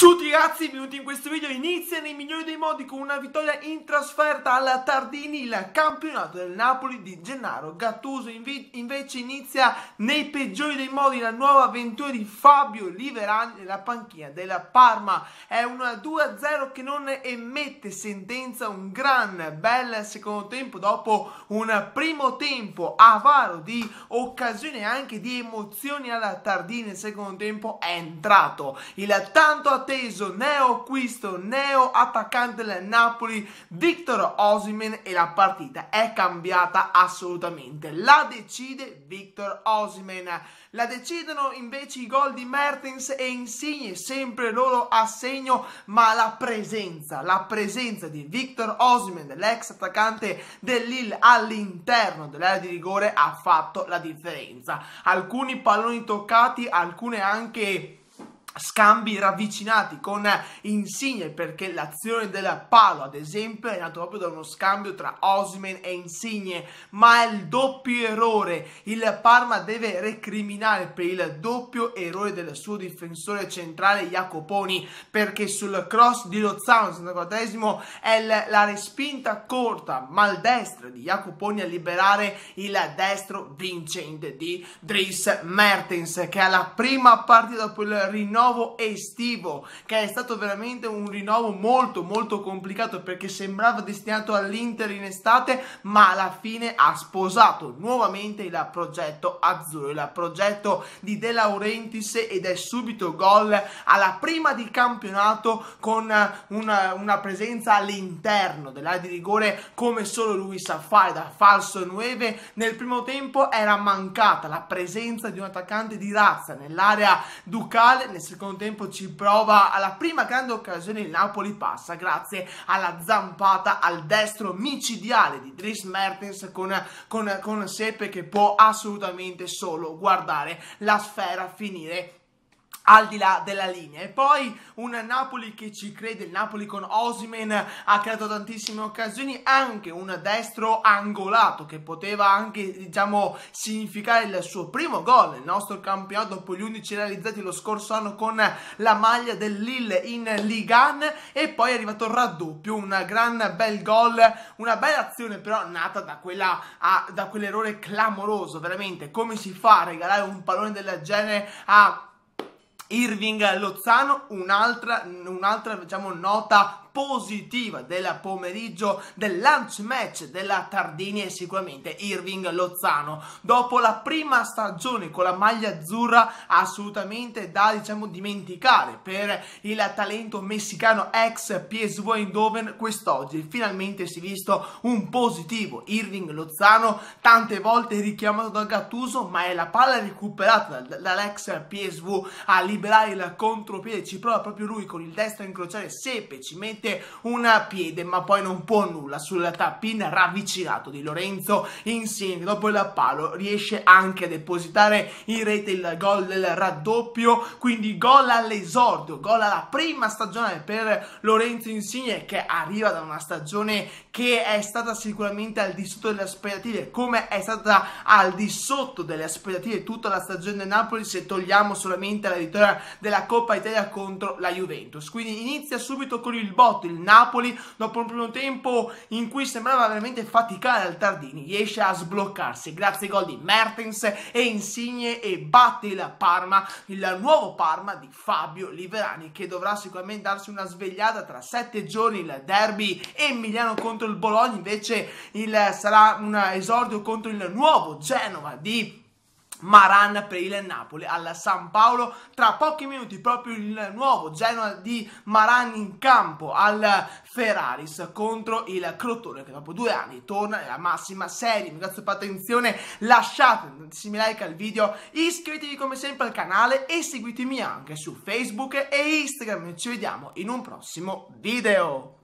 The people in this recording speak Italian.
Ciao ragazzi, benvenuti in questo video. Inizia nei migliori dei modi con una vittoria in trasferta alla Tardini, il campionato del Napoli di Gennaro Gattuso. Invece inizia nei peggiori dei modi la nuova avventura di Fabio Liverani nella panchina della Parma. È un 2-0 che non emette sentenza, un gran bel secondo tempo dopo un primo tempo avaro di occasioni e anche di emozioni alla Tardini. Nel secondo tempo è entrato il tanto atteso neoacquisto, neo attaccante del Napoli, Victor Osimhen, e la partita è cambiata assolutamente. La decide Victor Osimhen, la decidono invece i gol di Mertens e Insigne, sempre loro a segno, ma la presenza di Victor Osimhen, l'ex attaccante del Lille, all'interno dell'area di rigore ha fatto la differenza. Alcuni palloni toccati, alcune anche scambi ravvicinati con Insigne, perché l'azione del palo ad esempio è nato proprio da uno scambio tra Osimhen e Insigne, ma è il doppio errore. Il Parma deve recriminare per il doppio errore del suo difensore centrale Jacoponi, perché sul cross di Lozano al 64esimo è la respinta corta maldestra di Jacoponi a liberare il destro vincente di Dries Mertens, che alla prima partita dopo il rinnovo estivo, che è stato veramente un rinnovo molto complicato, perché sembrava destinato all'Inter in estate, ma alla fine ha sposato nuovamente il progetto azzurro, il progetto di De Laurentiis, ed è subito gol alla prima di campionato con una presenza all'interno dell'area di rigore come solo lui sa fare da falso 9. Nel primo tempo era mancata la presenza di un attaccante di razza nell'area ducale. Nel secondo tempo ci prova, alla prima grande occasione il Napoli passa grazie alla zampata al destro micidiale di Dries Mertens con Sepe, che può assolutamente solo guardare la sfera finire al di là della linea. E poi un Napoli che ci crede, il Napoli con Osimhen ha creato tantissime occasioni, anche un destro angolato che poteva anche, diciamo, significare il suo primo gol nel nostro campionato dopo gli 11 realizzati lo scorso anno con la maglia del Lille in Ligue 1. E poi è arrivato il raddoppio, un gran bel gol, una bella azione però nata da quell'errore clamoroso. Veramente, come si fa a regalare un pallone del genere a Hirving Lozano? Un'altra diciamo nota positiva del pomeriggio, del lunch match della Tardini, è sicuramente Hirving Lozano. Dopo la prima stagione con la maglia azzurra, assolutamente da, diciamo, dimenticare per il talento messicano ex PSV Eindhoven, quest'oggi finalmente si è visto un positivo. Hirving Lozano, tante volte richiamato da Gattuso, ma è la palla recuperata dall'ex PSV a liberare il contropiede, ci prova proprio lui con il destro a incrociare Sepe, ci mette un piede, ma poi non può nulla sul tap-in ravvicinato di Lorenzo Insigne. Dopo il palo riesce anche a depositare in rete il gol del raddoppio, quindi gol all'esordio, gol alla prima stagionale per Lorenzo Insigne, che arriva da una stagione che è stata sicuramente al di sotto delle aspettative, come è stata al di sotto delle aspettative tutta la stagione del Napoli, se togliamo solamente la vittoria della Coppa Italia contro la Juventus. Quindi inizia subito con il botto il Napoli, dopo un primo tempo in cui sembrava veramente faticare al Tardini, riesce a sbloccarsi grazie ai gol di Mertens e Insigne e batte il Parma, il nuovo Parma di Fabio Liverani, che dovrà sicuramente darsi una svegliata tra 7 giorni, il derby emiliano contro il Bologna. Invece sarà un esordio contro il nuovo Genova di Maran per il Napoli al San Paolo. Tra pochi minuti proprio il nuovo Genoa di Maran in campo al Ferraris contro il Crotone, che dopo 2 anni torna nella massima serie. Vi grazie per l'attenzione, lasciate un tantissimi like al video, iscrivetevi come sempre al canale e seguitemi anche su Facebook e Instagram. Ci vediamo in un prossimo video.